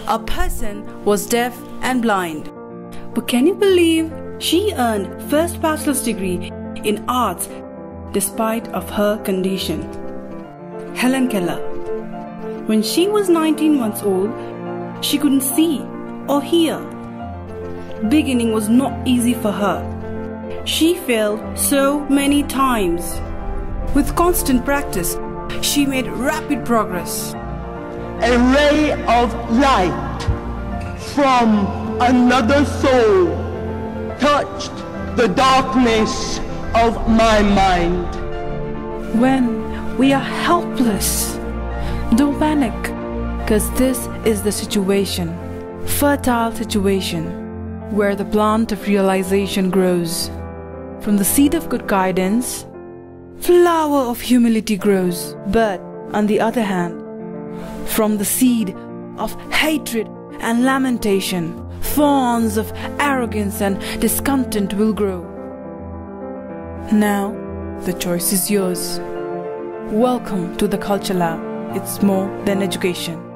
a person was deaf and blind. But can you believe she earned first bachelor's degree in arts despite of her condition? Helen Keller. When she was 19 months old, she couldn't see or hear. Beginning was not easy for her. She failed so many times. With constant practice, she made rapid progress. A ray of light from another soul touched the darkness of my mind. When we are helpless, don't panic, because this is the situation, fertile situation, where the plant of realization grows. From the seed of good guidance, flower of humility grows. But on the other hand, from the seed of hatred and lamentation, thorns of arrogance and discontent will grow. Now, the choice is yours. Welcome to the Culture Lab. It's more than education.